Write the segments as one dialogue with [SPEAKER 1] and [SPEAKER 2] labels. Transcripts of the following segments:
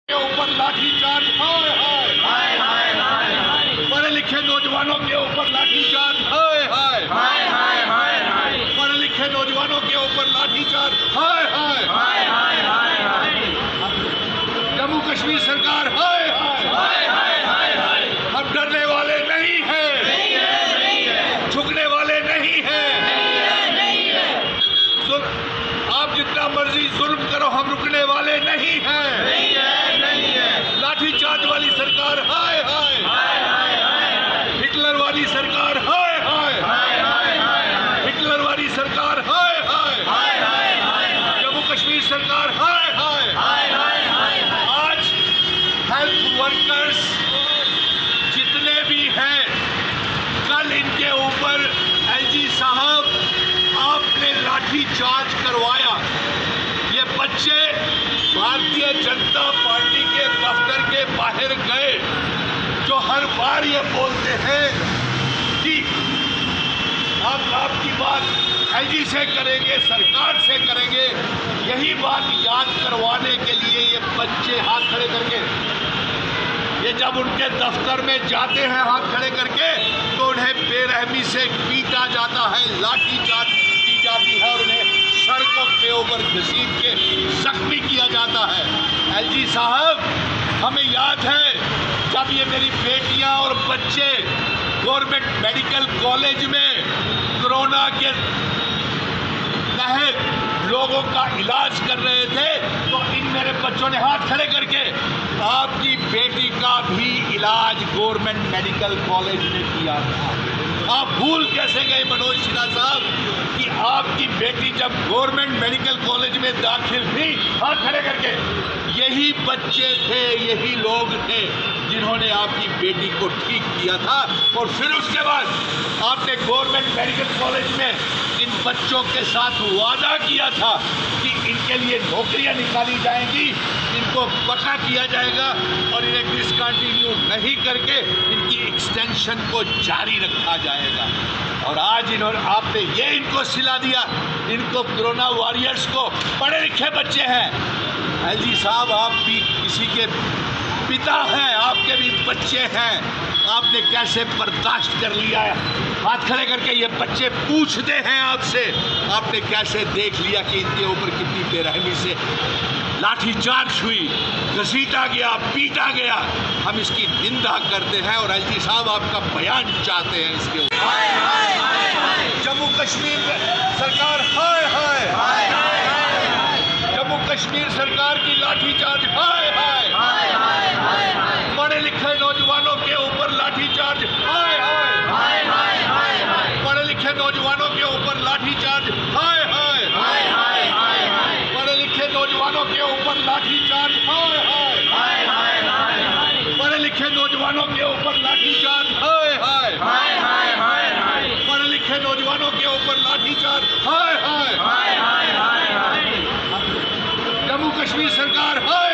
[SPEAKER 1] के ऊपर लाठीचार्ज, हाय हाय हाय हाय हाय हाय। पढ़े लिखे नौजवानों के ऊपर लाठीचार्ज, हाय हाय हाय हाय हाय हाय। पढ़े लिखे नौजवानों के ऊपर लाठीचार्ज, हाय हाय हाय हाय हाय हाय। जम्मू कश्मीर सरकार, हाय हाय हाय हाय हाय हाय। हम डरने वाले नहीं हैं, झुकने वाले नहीं हैं। आप जितना मर्जी जुल्म करो, हम रुकने वाले नहीं हैं। लाठीचार्ज वाली सरकार, हाय हाय हाय हाय। हिटलर वाली सरकार, हाय हाय हाय हाय। हिटलर वाली सरकार, हाय हाय हाय हाय। जम्मू कश्मीर सरकार, हाय हाय हाय हाय। आज हेल्थ वर्कर्स जितने भी हैं, कल इनके ऊपर एलजी साहब आपने लाठीचार्ज करवाया। ये बच्चे भारतीय जनता पार्टी के दफ्तर के बाहर गए, जो हर बार ये बोलते हैं कि हम आपकी बात एलजी से करेंगे, सरकार से करेंगे। यही बात याद करवाने के लिए ये बच्चे हाथ खड़े करके, ये जब उनके दफ्तर में जाते हैं हाथ खड़े करके, तो उन्हें बेरहमी से पीटा जाता है, लाठीचार्ज की जाती है और उन्हें सड़कों के ऊपर घसीट के जख्मी किया जाता है। एलजी साहब, हमें याद है जब ये मेरी बेटियां और बच्चे गवर्नमेंट मेडिकल कॉलेज में कोरोना के तहत लोगों का इलाज कर रहे थे, तो इन मेरे बच्चों ने हाथ खड़े करके आपकी बेटी का भी इलाज गवर्नमेंट मेडिकल कॉलेज में किया था। आप भूल कैसे गए मनोज सिन्हा साहब कि आपकी बेटी जब गवर्नमेंट मेडिकल कॉलेज में दाखिल थी, हाथ खड़े करके यही बच्चे थे, यही लोग थे जिन्होंने आपकी बेटी को ठीक किया था। और फिर उसके बाद आपने गवर्नमेंट मेडिकल कॉलेज में इन बच्चों के साथ वादा किया था कि इनके लिए नौकरियां निकाली जाएंगी, इनको पक्का किया जाएगा और इन्हें डिसकंटिन्यू नहीं करके इनकी एक्सटेंशन को जारी रखा जाएगा। और आज आपने ये इनको सिला दिया, इनको कोरोना वॉरियर्स को, पढ़े लिखे बच्चे हैं। एलजी साहब, आप भी किसी के पिता हैं, आपके भी बच्चे हैं, आपने कैसे बर्दाश्त कर लिया है? हाथ खड़े करके ये बच्चे पूछते हैं आपसे, आपने कैसे देख लिया कि इनके ऊपर कितनी बेरहमी से लाठीचार्ज हुई, घसीटा गया, पीटा गया। हम इसकी निंदा करते हैं और एलजी साहब आपका बयान चाहते हैं इसके ऊपर। जम्मू कश्मीर सरकार, हाय हाय हाय हाय। जम्मू कश्मीर सरकार की लाठीचार्ज, हाय हाय हाय हाय। पढ़े लिखे नौजवानों के ऊपर लाठीचार्ज, हाय हाय हाय हाय। पढ़े लिखे नौजवानों के ऊपर लाठीचार्ज, हाय हाय हाय हाय। पढ़े लिखे नौजवानों के ऊपर लाठीचार्ज, हाय हाय हाय हाय। पढ़े लिखे नौजवानों के ऊपर लाठीचार्ज, हाय हाय हाय हाय। पढ़े लिखे नौजवानों के ऊपर लाठीचार्ज, हाय हाय हाय। जम्मू कश्मीर सरकार, हाय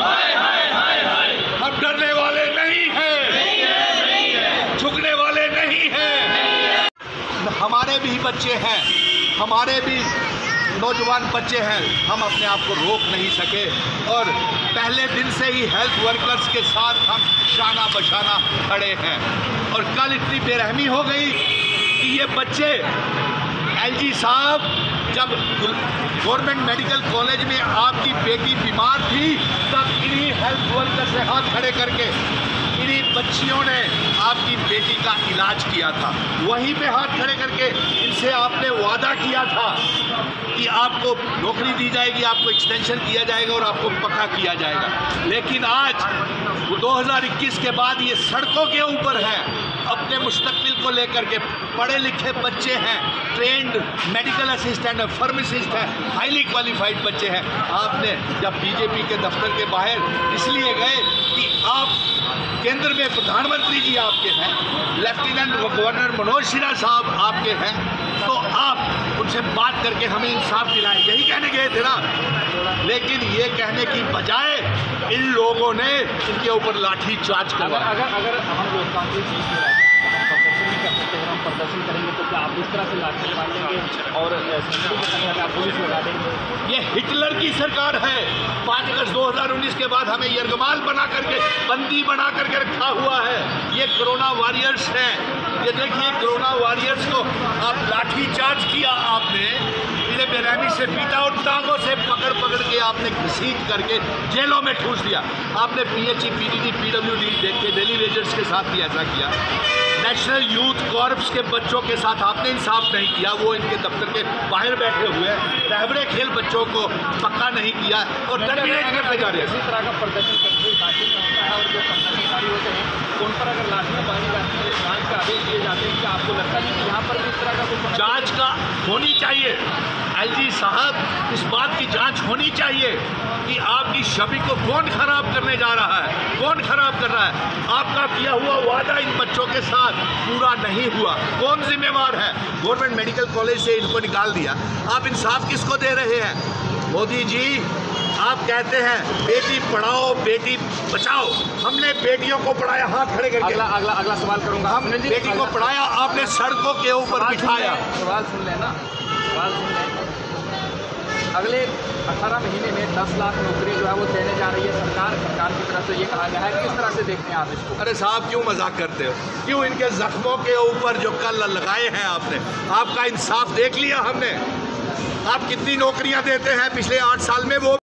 [SPEAKER 1] हाय। हम डरने वाले नहीं हैं, झुकने वाले नहीं हैं। हमारे भी बच्चे हैं, हमारे भी नौजवान बच्चे हैं, हम अपने आप को रोक नहीं सके और पहले दिन से ही हेल्थ वर्कर्स के साथ हम शाना बशाना खड़े हैं। और कल इतनी बेरहमी हो गई कि ये बच्चे, एलजी साहब, जब गवर्नमेंट मेडिकल कॉलेज में आपकी बेटी बीमार थी, तब इन्हीं हेल्थ वर्कर से हाथ खड़े करके इन्हीं बच्चियों ने आपकी बेटी का इलाज किया था। वहीं पे हाथ खड़े करके इनसे आपने वादा किया था कि आपको नौकरी दी जाएगी, आपको एक्सटेंशन किया जाएगा और आपको पक्का किया जाएगा। लेकिन आज 2021 के बाद ये सड़कों के ऊपर है, अपने मुस्तकबिल को लेकर के। पढ़े लिखे बच्चे हैं, ट्रेंड मेडिकल असिस्टेंट है, फार्मासिस्ट है, हाईली क्वालिफाइड बच्चे हैं। आपने जब बीजेपी के दफ्तर के बाहर इसलिए गए कि आप केंद्र में प्रधानमंत्री जी आपके हैं, लेफ्टिनेंट गवर्नर मनोज सिन्हा साहब आपके हैं, तो आप उनसे बात करके हमें इंसाफ दिलाएं, यही कहने गए थे ना। लेकिन ये कहने की बजाय इन लोगों ने इनके ऊपर लाठी चार्ज करवाया।
[SPEAKER 2] अगर हम लोकतांत्रिक नहीं कर सकते, अगर हम प्रदर्शन करेंगे तो क्या आप इस तरह से लाठी मारेंगे और पुलिस लगा देंगे?
[SPEAKER 1] ये हिटलर की सरकार है। 5 अगस्त 2019 के बाद हमें यरगमाल बना करके, बंदी बना करके रखा हुआ है। ये कोरोना वॉरियर्स हैं। ये देखिए, कोरोना वॉरियर्स को आप लाठी चार्ज किया, आपने इन्हें बेरहमी से पीटा और टांगों से पकड़ पकड़ के आपने घसीट करके जेलों में ठूस दिया। आपने PHE, PDD, PWD देख के डेली वेजर्स के साथ भी ऐसा किया। नेशनल यूथ कॉर्प्स के बच्चों के साथ आपने इंसाफ नहीं किया। वो इनके दफ्तर के बाहर बैठे हुए हैं। रहबरे खेल बच्चों को पक्का नहीं किया और टर्मिनेट करते जा रहे हैं।
[SPEAKER 2] इसी तरह का प्रदर्शन करके लाठी होता है और जो प्रदर्शनकारी होते हैं उन पर अगर लाठियाँ मारी जाती है, जाँच का आदेश दिए जाते हैं, क्या आपको लगता नहीं कि यहाँ पर भी इस तरह का कुछ
[SPEAKER 1] जाँच का होनी चाहिए? IG साहब, इस बात की जांच होनी चाहिए कि आपकी छवि को कौन खराब करने जा रहा है, कौन खराब कर रहा है। आपका किया हुआ वादा इन बच्चों के साथ पूरा नहीं हुआ, कौन जिम्मेवार है? गवर्नमेंट मेडिकल कॉलेज से इनको निकाल दिया। आप इंसाफ किसको दे रहे हैं? मोदी जी, आप कहते हैं बेटी पढ़ाओ बेटी बचाओ। हमने बेटियों को पढ़ाया, हाथ खड़े करके।
[SPEAKER 2] अगला सवाल करूँगा।
[SPEAKER 1] हम बेटी को पढ़ाया, आपने सड़कों के ऊपर बिठाया।
[SPEAKER 2] सवाल सुन लेना, सवाल सुन लेना। अगले 18 महीने में 10 लाख नौकरी जो है वो देने जा रही है सरकार की तरफ से, ये कहा गया है। किस तरह से देखते हैं आप इसको?
[SPEAKER 1] अरे साहब, क्यों मजाक करते हो? क्यों इनके जख्मों के ऊपर जो कल लगाए हैं आपने? आपका इंसाफ देख लिया हमने। आप कितनी नौकरियां देते हैं पिछले 8 साल में, वो